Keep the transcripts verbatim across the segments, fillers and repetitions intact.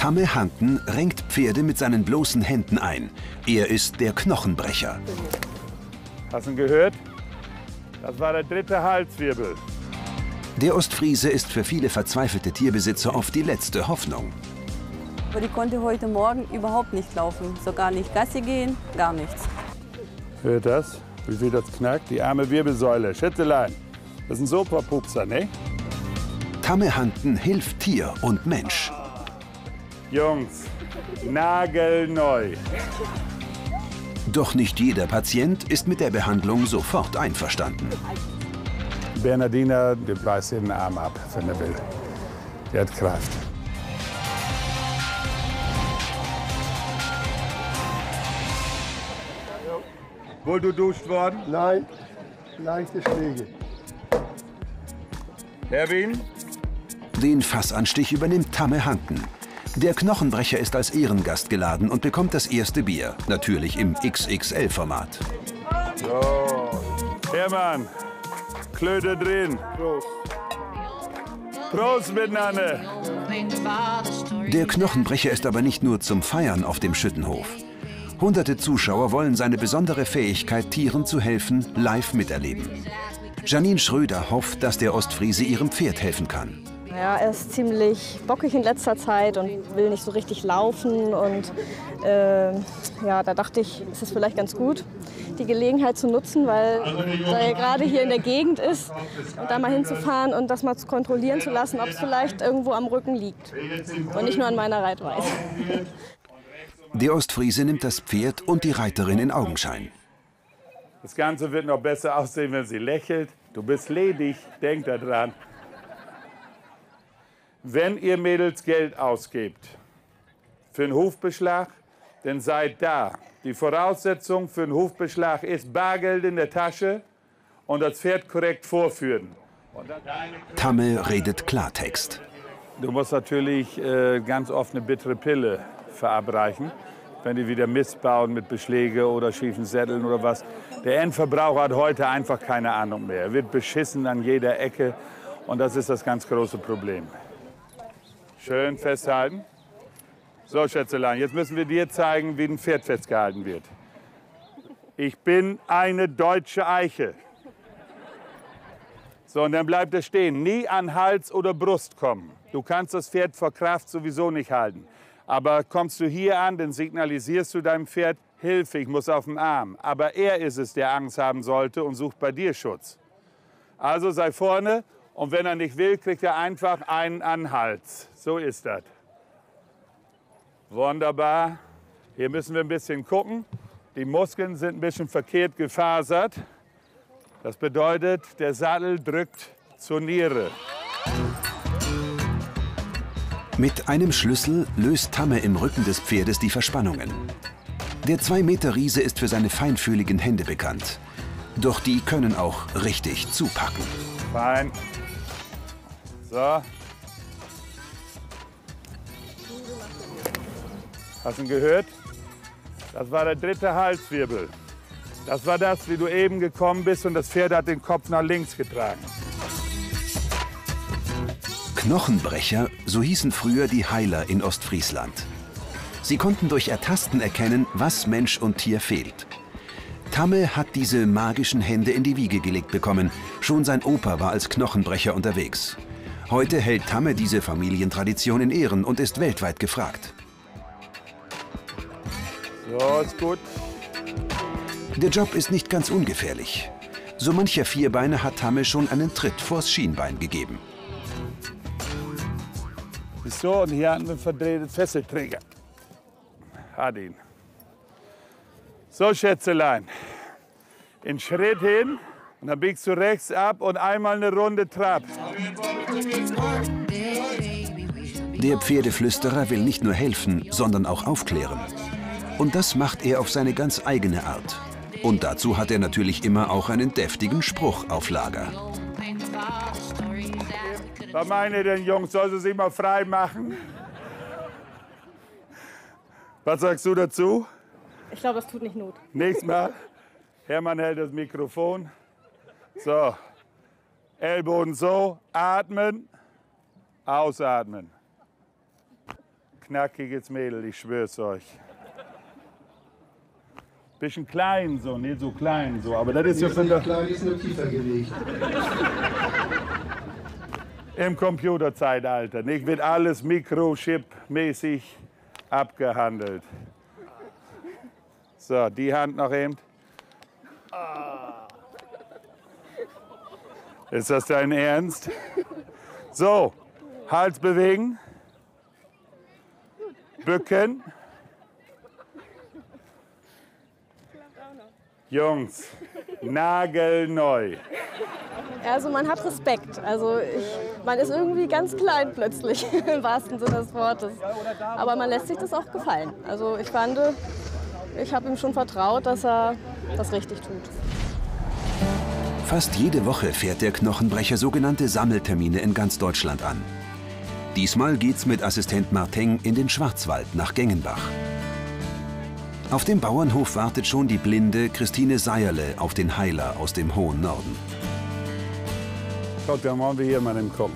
Tamme Hanten renkt Pferde mit seinen bloßen Händen ein. Er ist der Knochenbrecher. Hast du ihn gehört? Das war der dritte Halswirbel. Der Ostfriese ist für viele verzweifelte Tierbesitzer oft die letzte Hoffnung. Aber die konnte heute Morgen überhaupt nicht laufen. Sogar nicht Gassi gehen, gar nichts. Hört das? Wie viel das knackt? Die arme Wirbelsäule. Schätzelein, das ist ein Sopa-Pupser, ne? Tamme Hanten hilft Tier und Mensch. Jungs, nagelneu. Doch nicht jeder Patient ist mit der Behandlung sofort einverstanden. Bernardiner, der beißt den Arm ab, wenn er will. Der hat Kraft. Wohl du duscht worden? Nein, leichte Schläge. Erwin? Den Fassanstich übernimmt Tamme Hanten. Der Knochenbrecher ist als Ehrengast geladen und bekommt das erste Bier, natürlich im X X L-Format. So, Hermann, Klöte drin. Prost. Prost miteinander. Der Knochenbrecher ist aber nicht nur zum Feiern auf dem Schüttenhof. Hunderte Zuschauer wollen seine besondere Fähigkeit, Tieren zu helfen, live miterleben. Janine Schröder hofft, dass der Ostfriese ihrem Pferd helfen kann. Ja, er ist ziemlich bockig in letzter Zeit und will nicht so richtig laufen. Und äh, ja, da dachte ich, es ist vielleicht ganz gut, die Gelegenheit zu nutzen, weil da er gerade hier in der Gegend ist und da mal hinzufahren und das mal zu kontrollieren zu lassen, ob es vielleicht irgendwo am Rücken liegt und nicht nur an meiner Reitweise. Der Ostfriese nimmt das Pferd und die Reiterin in Augenschein. Das Ganze wird noch besser aussehen, wenn sie lächelt. Du bist ledig, denk daran. Wenn ihr Mädels Geld ausgebt für einen Hufbeschlag, dann seid da. Die Voraussetzung für einen Hufbeschlag ist Bargeld in der Tasche und das Pferd korrekt vorführen. Tamme redet Klartext. Du musst natürlich äh, ganz oft eine bittere Pille verabreichen, wenn die wieder Mist bauen mit Beschläge oder schiefen Sätteln oder was. Der Endverbraucher hat heute einfach keine Ahnung mehr. Er wird beschissen an jeder Ecke und das ist das ganz große Problem. Schön festhalten. So, Schätzelein, jetzt müssen wir dir zeigen, wie ein Pferd festgehalten wird. Ich bin eine deutsche Eiche. So, und dann bleibt er stehen. Nie an Hals oder Brust kommen. Du kannst das Pferd vor Kraft sowieso nicht halten. Aber kommst du hier an, dann signalisierst du deinem Pferd, Hilfe, ich muss auf den Arm. Aber er ist es, der Angst haben sollte und sucht bei dir Schutz. Also sei vorne und wenn er nicht will, kriegt er einfach einen an den Hals. So ist das. Wunderbar. Hier müssen wir ein bisschen gucken. Die Muskeln sind ein bisschen verkehrt gefasert. Das bedeutet, der Sattel drückt zur Niere. Mit einem Schlüssel löst Tamme im Rücken des Pferdes die Verspannungen. Der zwei Meter Riese ist für seine feinfühligen Hände bekannt. Doch die können auch richtig zupacken. Fein. So. Hast du ihn gehört? Das war der dritte Halswirbel. Das war das, wie du eben gekommen bist und das Pferd hat den Kopf nach links getragen. Knochenbrecher, so hießen früher die Heiler in Ostfriesland. Sie konnten durch Ertasten erkennen, was Mensch und Tier fehlt. Tamme hat diese magischen Hände in die Wiege gelegt bekommen. Schon sein Opa war als Knochenbrecher unterwegs. Heute hält Tamme diese Familientradition in Ehren und ist weltweit gefragt. So, ist gut. Der Job ist nicht ganz ungefährlich. So mancher Vierbeiner hat Tamme schon einen Tritt vors Schienbein gegeben. So, und hier hatten wir einen verdrehten Fesselträger. Hat ihn. So, Schätzelein. In Schritt hin und dann biegst du rechts ab und einmal eine Runde Trab. Der Pferdeflüsterer will nicht nur helfen, sondern auch aufklären. Und das macht er auf seine ganz eigene Art. Und dazu hat er natürlich immer auch einen deftigen Spruch auf Lager. Was meint ihr denn, Jungs? Soll sie sich mal frei machen? Was sagst du dazu? Ich glaube, das tut nicht Not. Nächstes Mal. Hermann hält das Mikrofon. So. Ellbogen so. Atmen. Ausatmen. knackiges Mädel, ich schwör's euch. Bisschen klein so, nicht so klein so, aber das ist ja von der... Klein ist nur tiefer gelegt. Im Computerzeitalter, nicht? Wird alles Mikrochip-mäßig abgehandelt. So, die Hand noch eben. Ist das dein Ernst? So, Hals bewegen. Bücken. Jungs, nagelneu. Also man hat Respekt. Also ich, man ist irgendwie ganz klein plötzlich, im wahrsten Sinne des Wortes. Aber man lässt sich das auch gefallen. Also ich fand, ich habe ihm schon vertraut, dass er das richtig tut. Fast jede Woche fährt der Knochenbrecher sogenannte Sammeltermine in ganz Deutschland an. Diesmal geht's mit Assistent Marteng in den Schwarzwald nach Gengenbach. Auf dem Bauernhof wartet schon die blinde Christine Seierle auf den Heiler aus dem hohen Norden. Guck, dann wollen wir hier mal gucken.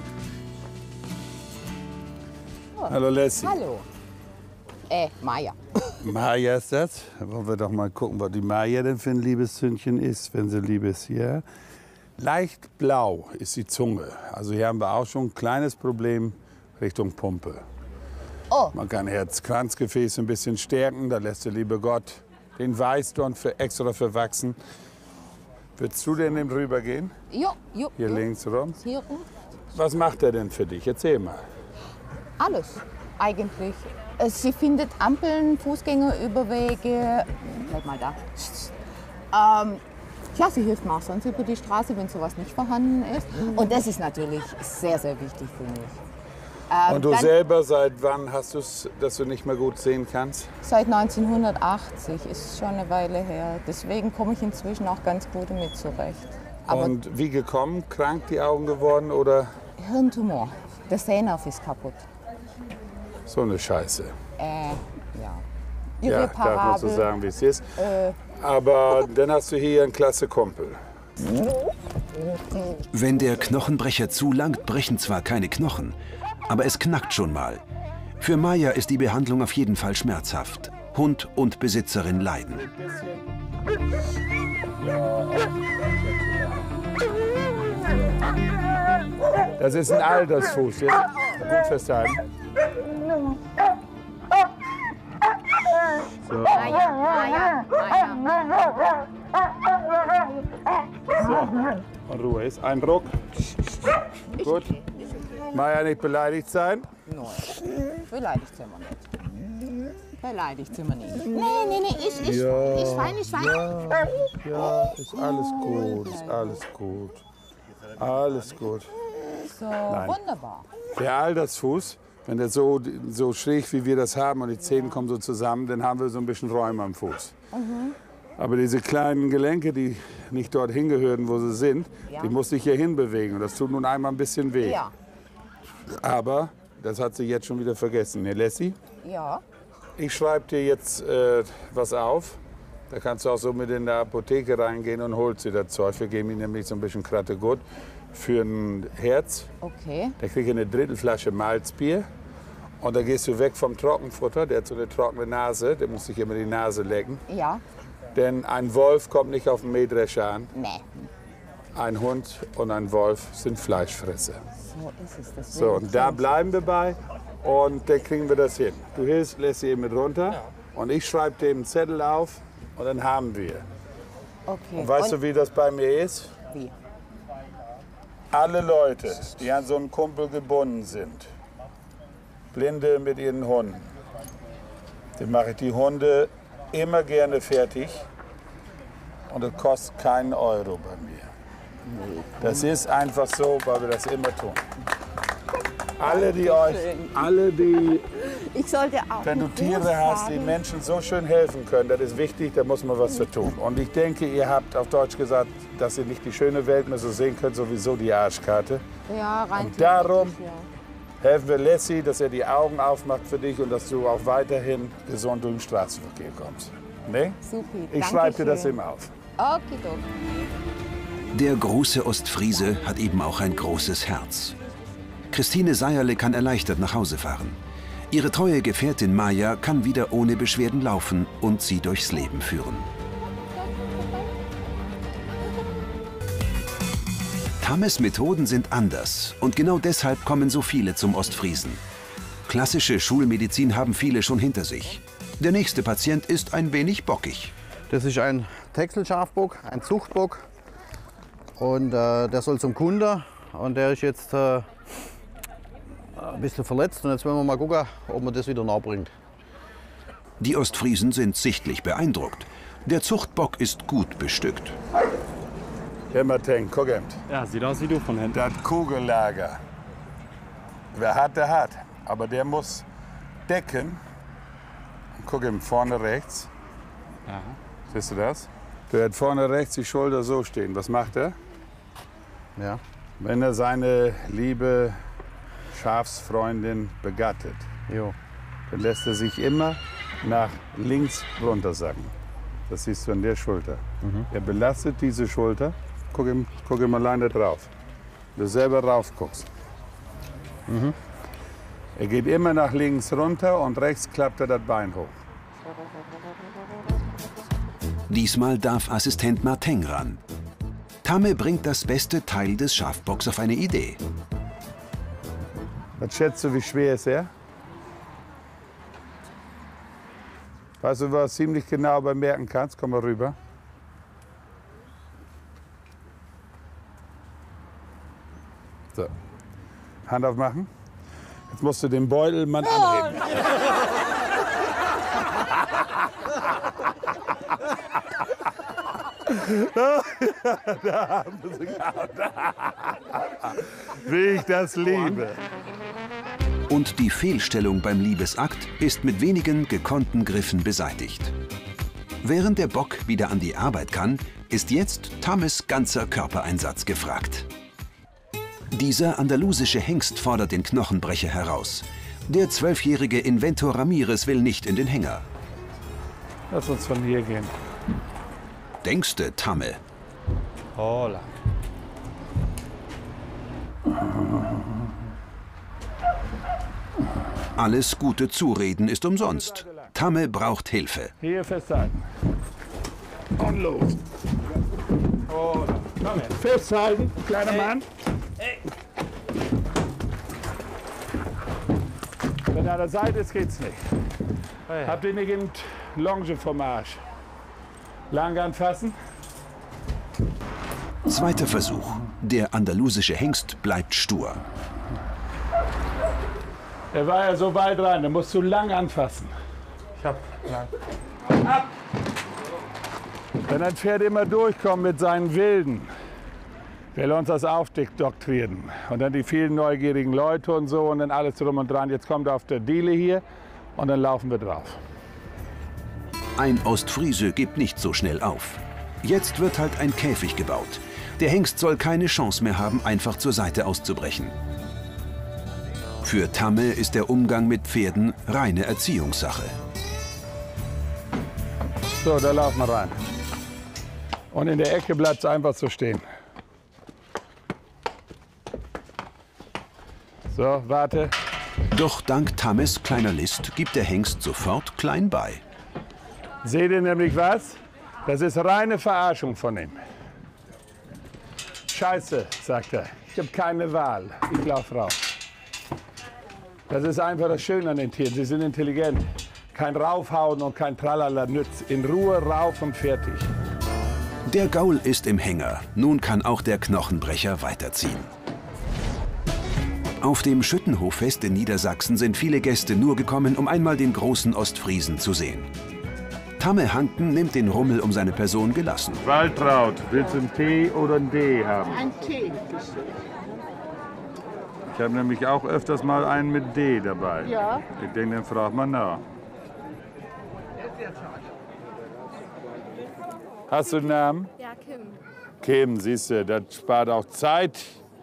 Oh. Hallo Leslie. Hallo. Äh, Maja. Maja ist das. Da wollen wir doch mal gucken, was die Maja denn für ein Liebeszündchen ist, wenn sie lieb ist hier. Leicht blau ist die Zunge. Also hier haben wir auch schon ein kleines Problem Richtung Pumpe. Oh. Man kann Herz-Kranzgefäß ein bisschen stärken. Da lässt der liebe Gott den Weißdorn für extra verwachsen. Würdest du denn dem rübergehen? Jo, jo. Hier jo. links rum. Hier rum. Was macht er denn für dich? Erzähl mal. Alles, eigentlich. Sie findet Ampeln, Fußgängerüberwege. Bleib mal da. Ähm, ja, sie hilft mir auch sonst über die Straße, wenn sowas nicht vorhanden ist. Und das ist natürlich sehr, sehr wichtig für mich. Ähm, Und du dann, selber, seit wann hast du es, dass du nicht mehr gut sehen kannst? Seit neunzehnhundertachtzig, ist schon eine Weile her. Deswegen komme ich inzwischen auch ganz gut damit zurecht. Aber Und wie gekommen? Krank die Augen geworden oder? Hirntumor. Der Sehnerv ist kaputt. So eine Scheiße. Äh, ja. Ja, darf man so sagen, wie es ist. Äh, Aber dann hast du hier einen klasse Kumpel. Wenn der Knochenbrecher zulangt, brechen zwar keine Knochen, aber es knackt schon mal. Für Maja ist die Behandlung auf jeden Fall schmerzhaft. Hund und Besitzerin leiden. Das ist ein Altersfuß. Jetzt gut festhalten. So. Maja, Maja, Maja. So, und Ruhe ist. Ein Ruck. Gut. Maja, nicht beleidigt sein. Nein, beleidigt sind wir nicht. Beleidigt sind wir nicht. Nee, nee, nee, ich, ich, Ja, ich fein, ich fein. Ja, ja, ist alles gut, ist alles gut. Alles gut. So, wunderbar. Der Altersfuß, wenn der so, so schräg wie wir das haben und die Zähne kommen so zusammen, dann haben wir so ein bisschen Räume am Fuß. Mhm. Aber diese kleinen Gelenke, die nicht dorthin gehören, wo sie sind, Ja. die muss ich hier hinbewegen. Und das tut nun einmal ein bisschen weh. Ja, Aber das hat sie jetzt schon wieder vergessen. Ne, Leslie? ja. Ich schreibe dir jetzt äh, was auf. Da kannst du auch so mit in der Apotheke reingehen und holst dir das Zeug. Wir geben ihm nämlich so ein bisschen Krattegut für ein Herz. Okay. Da krieg ich eine Drittelflasche Malzbier. Und da gehst du weg vom Trockenfutter. Der hat so eine trockene Nase. Der muss sich immer die Nase lecken. Ja. Denn ein Wolf kommt nicht auf einen Mähdrescher an. Nee. Ein Hund und ein Wolf sind Fleischfresser. So ist es. Das So, und da bleiben wir bei. Und dann kriegen wir das hin. Du hilfst, lässt sie eben mit runter. Und ich schreibe dem einen Zettel auf. Und dann haben wir. Okay. Und weißt du, wie das bei mir ist? Wie? Alle Leute, die an so einen Kumpel gebunden sind, Blinde mit ihren Hunden, dann mache ich die Hunde immer gerne fertig. Und das kostet keinen Euro bei mir. Das ist einfach so, weil wir das immer tun. Alle, die euch, alle, die, Ich sollte auch. wenn du Tiere hast, die Menschen so schön helfen können, das ist wichtig, da muss man was für tun. Und ich denke, ihr habt auf Deutsch gesagt, dass ihr nicht die schöne Welt mehr so sehen könnt, sowieso die Arschkarte. Ja, rein Und darum theoretisch, ja. helfen wir Leslie, dass er die Augen aufmacht für dich und dass du auch weiterhin gesund durch den Straßenverkehr kommst. Ne? Supi, Ich schreibe dir das Dankeschön. eben auf. Okidok. Der große Ostfriese hat eben auch ein großes Herz. Christine Seierle kann erleichtert nach Hause fahren. Ihre treue Gefährtin Maja kann wieder ohne Beschwerden laufen und sie durchs Leben führen. Tammes Methoden sind anders und genau deshalb kommen so viele zum Ostfriesen. Klassische Schulmedizin haben viele schon hinter sich. Der nächste Patient ist ein wenig bockig. Das ist ein Texelschafbock, ein Zuchtbock. Und äh, der soll zum Kunde. Und der ist jetzt äh, ein bisschen verletzt. Und jetzt wollen wir mal gucken, ob man das wieder nachbringt. Die Ostfriesen sind sichtlich beeindruckt. Der Zuchtbock ist gut bestückt. Martin, guck eben. Ja, sieht aus wie du von hinten. Das Kugellager. Wer hat, der hat. Aber der muss decken. Guck eben, vorne rechts. Ja. Siehst du das? Der hat vorne rechts die Schulter so stehen. Was macht er? Ja. Wenn er seine liebe Schafsfreundin begattet, Jo. dann lässt er sich immer nach links runtersacken. Das siehst du an der Schulter. Mhm. Er belastet diese Schulter. Guck ihm, guck ihm allein da drauf. Du selber rauf guckst. Mhm. Er geht immer nach links runter und rechts klappt er das Bein hoch. Diesmal darf Assistent Martin ran. Tamme bringt das beste Teil des Schafbocks auf eine Idee. Was schätzt du, wie schwer ist er? Weißt du, was du ziemlich genau bemerken kannst? Komm mal rüber. So. Hand aufmachen. Jetzt musst du den Beutelmann anheben. Da haben wir sie gehabt. Wie ich das liebe. Und die Fehlstellung beim Liebesakt ist mit wenigen gekonnten Griffen beseitigt. Während der Bock wieder an die Arbeit kann, ist jetzt Tammes ganzer Körpereinsatz gefragt. Dieser andalusische Hengst fordert den Knochenbrecher heraus. Der zwölfjährige Inventor Ramirez will nicht in den Hänger. Lass uns von hier gehen. Denkste, Tamme. Hola. Alles gute Zureden ist umsonst. Tamme braucht Hilfe. Hier festhalten. Und los. Oh, komm her. Festhalten, kleiner hey. Mann. Hey. Wenn er an der Seite ist, geht's nicht. Hey. Habt ihr nicht in Longe vom Arsch? Lang anfassen. Zweiter Versuch. Der andalusische Hengst bleibt stur. Er war ja so weit rein, da musst du lang anfassen. Ich hab lang. Ab! Wenn ein Pferd immer durchkommt mit seinen Wilden, will er uns das aufdoktrieren. Und dann die vielen neugierigen Leute und so und dann alles drum und dran. Jetzt kommt er auf der Diele hier und dann laufen wir drauf. Ein Ostfriese gibt nicht so schnell auf. Jetzt wird halt ein Käfig gebaut. Der Hengst soll keine Chance mehr haben, einfach zur Seite auszubrechen. Für Tamme ist der Umgang mit Pferden reine Erziehungssache. So, da laufen wir rein. Und in der Ecke bleibt es einfach so stehen. So, warte. Doch dank Tammes kleiner List gibt der Hengst sofort klein bei. Seht ihr nämlich was? Das ist reine Verarschung von ihm. Scheiße, sagt er. Ich habe keine Wahl. Ich laufe raus. Das ist einfach das Schöne an den Tieren. Sie sind intelligent. Kein Raufhauen und kein Tralala nützt. In Ruhe rauf und fertig. Der Gaul ist im Hänger. Nun kann auch der Knochenbrecher weiterziehen. Auf dem Schüttenhoffest in Niedersachsen sind viele Gäste nur gekommen, um einmal den großen Ostfriesen zu sehen. Tamme Hanken nimmt den Rummel um seine Person gelassen. Waltraud, willst du einen T oder einen D haben? Ein Tee. Ich habe nämlich auch öfters mal einen mit D dabei. Ja. Ich denke, dann fragt man nach. Hast du einen Namen? Ja, Kim. Kim, siehst du, das spart auch Zeit.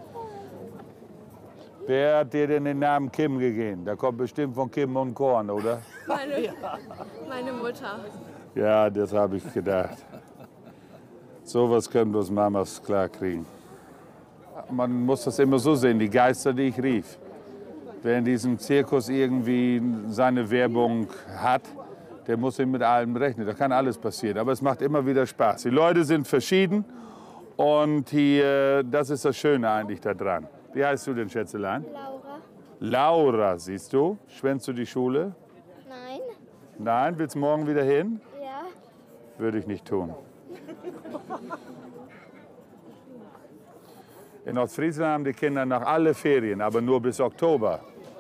Wer hat dir denn den Namen Kim gegeben? Der kommt bestimmt von Kim und Korn, oder? Meine, meine Mutter. Ja, das habe ich gedacht. Sowas können bloß Mamas klar kriegen. Man muss das immer so sehen, die Geister, die ich rief. Wer in diesem Zirkus irgendwie seine Werbung hat, der muss mit allem rechnen. Da kann alles passieren. Aber es macht immer wieder Spaß. Die Leute sind verschieden und hier, das ist das Schöne eigentlich daran. Wie heißt du denn, Schätzelein? Laura. Laura, siehst du? Schwänzt du die Schule? Nein. Nein, willst du morgen wieder hin? Ja. Würde ich nicht tun. In Ostfriesland haben die Kinder noch alle Ferien, aber nur bis Oktober.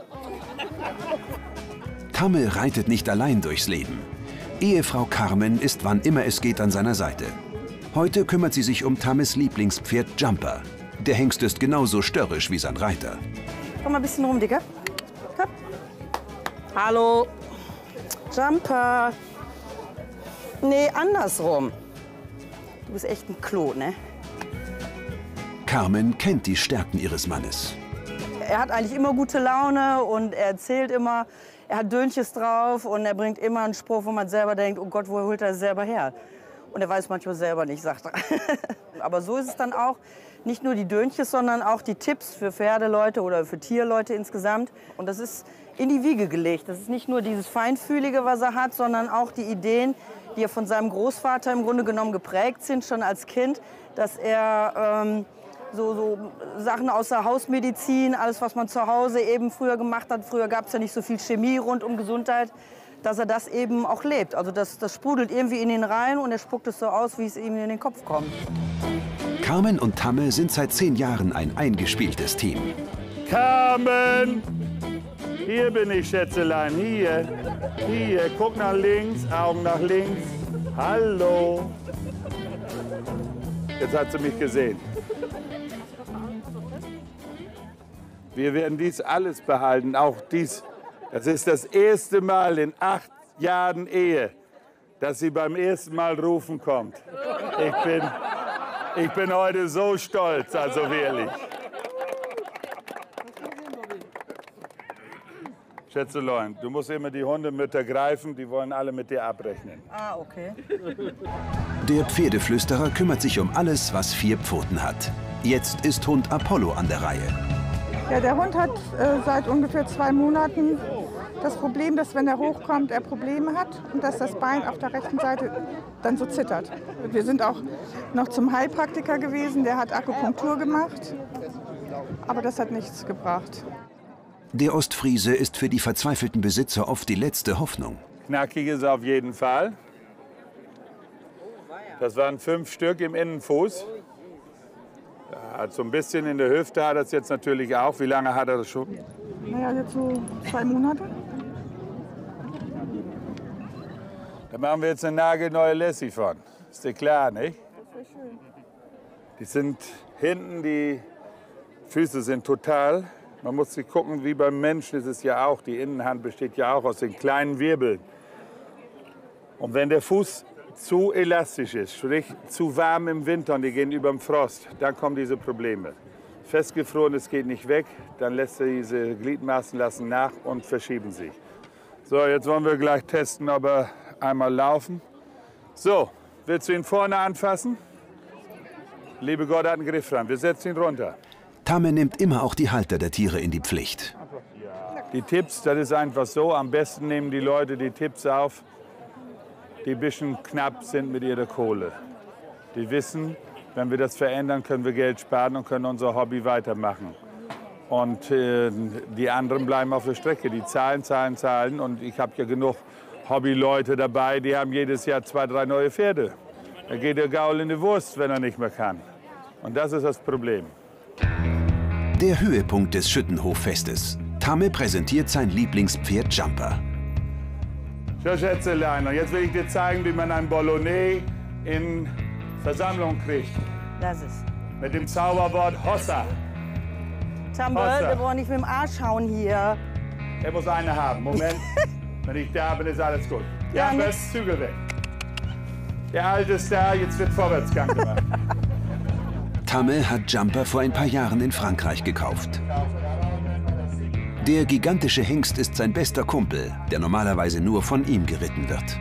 Tamme reitet nicht allein durchs Leben. Ehefrau Carmen ist wann immer es geht an seiner Seite. Heute kümmert sie sich um Tammes Lieblingspferd Jumper. Der Hengst ist genauso störrisch wie sein Reiter. Komm mal ein bisschen rum, Dicker. Komm. Hallo. Jumper. Nee, andersrum. Du bist echt ein Klo, ne? Carmen kennt die Stärken ihres Mannes. Er hat eigentlich immer gute Laune und er erzählt immer, er hat Dönches drauf und er bringt immer einen Spruch, wo man selber denkt, oh Gott, woher holt er das selber her? Und er weiß manchmal selber nicht, sagt er. Aber so ist es dann auch, nicht nur die Dönches, sondern auch die Tipps für Pferdeleute oder für Tierleute insgesamt. Und das ist in die Wiege gelegt. Das ist nicht nur dieses Feinfühlige, was er hat, sondern auch die Ideen, die ja von seinem Großvater im Grunde genommen geprägt sind, schon als Kind, dass er ähm, so, so Sachen aus der Hausmedizin, alles, was man zu Hause eben früher gemacht hat. Früher gab es ja nicht so viel Chemie rund um Gesundheit, dass er das eben auch lebt. Also das, das sprudelt irgendwie in ihn rein und er spuckt es so aus, wie es ihm in den Kopf kommt. Carmen und Tamme sind seit zehn Jahren ein eingespieltes Team. Carmen! Hier bin ich, Schätzelein, hier. Hier, guck nach links, Augen nach links. Hallo. Jetzt hat sie mich gesehen. Wir werden dies alles behalten, auch dies. Das ist das erste Mal in acht Jahren Ehe, dass sie beim ersten Mal rufen kommt. Ich bin, ich bin heute so stolz, also wirklich. Schätzelein, du musst immer die Hundemütter greifen, die wollen alle mit dir abrechnen. Ah, okay. Der Pferdeflüsterer kümmert sich um alles, was vier Pfoten hat. Jetzt ist Hund Apollo an der Reihe. Ja, der Hund hat äh, seit ungefähr zwei Monaten das Problem, dass wenn er hochkommt, er Probleme hat und dass das Bein auf der rechten Seite dann so zittert. Wir sind auch noch zum Heilpraktiker gewesen, der hat Akupunktur gemacht, aber das hat nichts gebracht. Der Ostfriese ist für die verzweifelten Besitzer oft die letzte Hoffnung. Knackig ist auf jeden Fall. Das waren fünf Stück im Innenfuß. Hat so ein bisschen in der Hüfte hat er es jetzt natürlich auch. Wie lange hat er das schon? Naja, jetzt so zwei Monate. Da machen wir jetzt eine nagelneue Lassie von. Ist dir klar, nicht? Das wäre schön. Die sind hinten, die Füße sind total. Man muss sich gucken, wie beim Menschen ist es ja auch. Die Innenhand besteht ja auch aus den kleinen Wirbeln. Und wenn der Fuß zu elastisch ist, sprich zu warm im Winter und die gehen über den Frost, dann kommen diese Probleme. Festgefroren, es geht nicht weg, dann lässt er diese Gliedmaßen lassen nach und verschieben sich. So, jetzt wollen wir gleich testen, ob er einmal laufen. So, willst du ihn vorne anfassen? Liebe Gott, hat einen Griff dran. Wir setzen ihn runter. Tamme nimmt immer auch die Halter der Tiere in die Pflicht. Die Tipps, das ist einfach so. Am besten nehmen die Leute die Tipps auf, die ein bisschen knapp sind mit ihrer Kohle. Die wissen, wenn wir das verändern, können wir Geld sparen und können unser Hobby weitermachen. Und äh, die anderen bleiben auf der Strecke. Die zahlen, zahlen, zahlen. Und ich habe ja genug Hobbyleute dabei, die haben jedes Jahr zwei, drei neue Pferde. Da geht der Gaul in die Wurst, wenn er nicht mehr kann. Und das ist das Problem. Der Höhepunkt des Schüttenhoffestes. Tamme präsentiert sein Lieblingspferd Jumper. So, Schätzelein, und jetzt will ich dir zeigen, wie man ein Bolognese in Versammlung kriegt. Das ist. Mit dem Zauberwort Hossa. Tamme, wir wollen nicht mit dem Arsch hauen hier. Er muss eine haben. Moment. Wenn ich da bin, ist alles gut. Ja, Ja, best Zügel weg. Der Alte ist da, jetzt wird Vorwärtsgang gemacht. Tamme hat Jumper vor ein paar Jahren in Frankreich gekauft. Der gigantische Hengst ist sein bester Kumpel, der normalerweise nur von ihm geritten wird.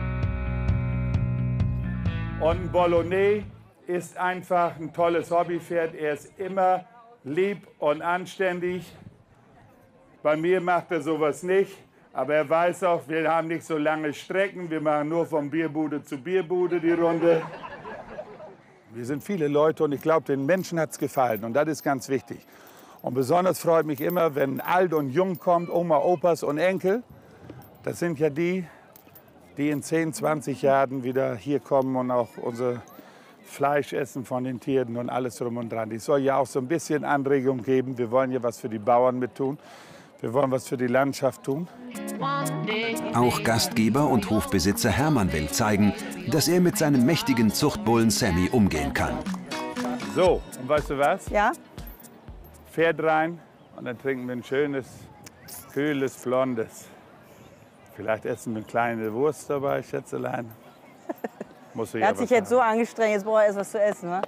Und Bolognese ist einfach ein tolles Hobbypferd. Er ist immer lieb und anständig. Bei mir macht er sowas nicht. Aber er weiß auch, wir haben nicht so lange Strecken. Wir machen nur von Bierbude zu Bierbude die Runde. Wir sind viele Leute und ich glaube, den Menschen hat es gefallen. Und das ist ganz wichtig. Und besonders freut mich immer, wenn alt und jung kommt, Oma, Opas und Enkel. Das sind ja die, die in zehn, zwanzig Jahren wieder hier kommen und auch unser Fleisch essen von den Tieren und alles drum und dran. Es soll ja auch so ein bisschen Anregung geben. Wir wollen ja was für die Bauern mit tun. Wir wollen was für die Landschaft tun. Auch Gastgeber und Hofbesitzer Hermann will zeigen, dass er mit seinem mächtigen Zuchtbullen Sammy umgehen kann. So, und weißt du was? Ja? Pferd rein und dann trinken wir ein schönes, kühles, blondes. Vielleicht essen wir eine kleine Wurst dabei, Schätzelein. Muss Er hat sich jetzt so angestrengt, jetzt braucht er erst was zu essen, ne?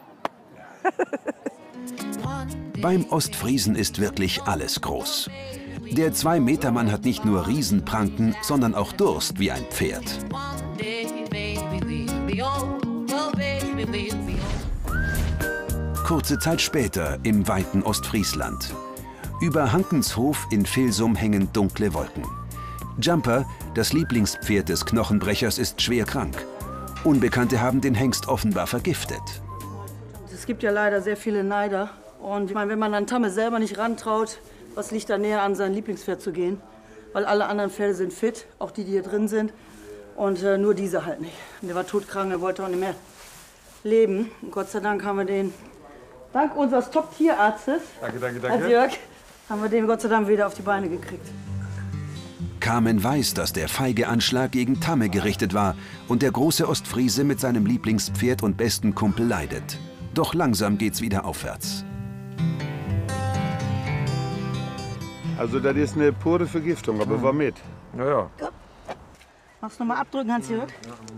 Beim Ostfriesen ist wirklich alles groß. Der Zwei-Meter-Mann hat nicht nur Riesenpranken, sondern auch Durst wie ein Pferd. Kurze Zeit später im weiten Ostfriesland. Über Hankens Hof in Vilsum hängen dunkle Wolken. Jumper, das Lieblingspferd des Knochenbrechers, ist schwer krank. Unbekannte haben den Hengst offenbar vergiftet. Es gibt ja leider sehr viele Neider. Und ich meine, wenn man an Tamme selber nicht rantraut, was liegt da näher an sein Lieblingspferd zu gehen? Weil alle anderen Pferde sind fit, auch die, die hier drin sind. Und äh, nur dieser halt nicht. Und der war todkrank, er wollte auch nicht mehr leben. Und Gott sei Dank haben wir den, dank unseres Top-Tierarztes, danke, danke, danke. Hans-Jörg, haben wir den Gott sei Dank wieder auf die Beine gekriegt. Carmen weiß, dass der feige Anschlag gegen Tamme gerichtet war und der große Ostfriese mit seinem Lieblingspferd und besten Kumpel leidet. Doch langsam geht's wieder aufwärts. Also das ist eine pure Vergiftung, aber war mit. Ja, ja. Magst du noch mal abdrücken, Hans-Jörg?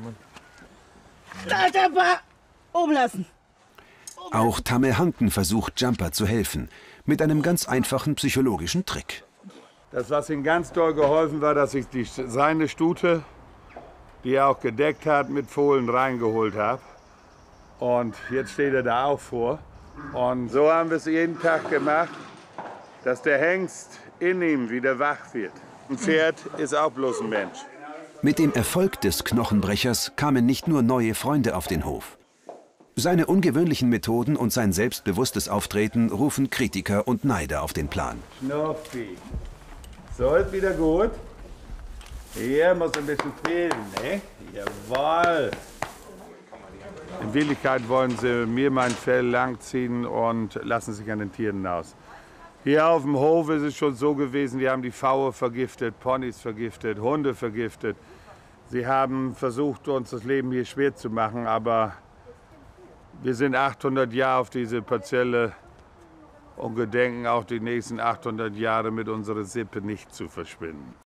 Ja, Jumper! Oben lassen! Auch Tamme Hanken versucht Jumper zu helfen, mit einem ganz einfachen psychologischen Trick. Das, was ihm ganz doll geholfen war, dass ich die, seine Stute, die er auch gedeckt hat, mit Fohlen reingeholt habe. Und jetzt steht er da auch vor. Und so haben wir es jeden Tag gemacht, dass der Hengst in ihm wieder wach wird. Ein Pferd ist auch bloß ein Mensch. Mit dem Erfolg des Knochenbrechers kamen nicht nur neue Freunde auf den Hof. Seine ungewöhnlichen Methoden und sein selbstbewusstes Auftreten rufen Kritiker und Neider auf den Plan. Schnuffi. So, ist wieder gut. Hier muss ein bisschen fehlen, ne? Jawohl. In Wirklichkeit wollen sie mir mein Fell langziehen und lassen sich an den Tieren aus. Hier auf dem Hof ist es schon so gewesen, die haben die Pfaue vergiftet, Ponys vergiftet, Hunde vergiftet. Sie haben versucht, uns das Leben hier schwer zu machen, aber wir sind achthundert Jahre auf diese Parzelle und gedenken auch die nächsten achthundert Jahre mit unserer Sippe nicht zu verschwinden.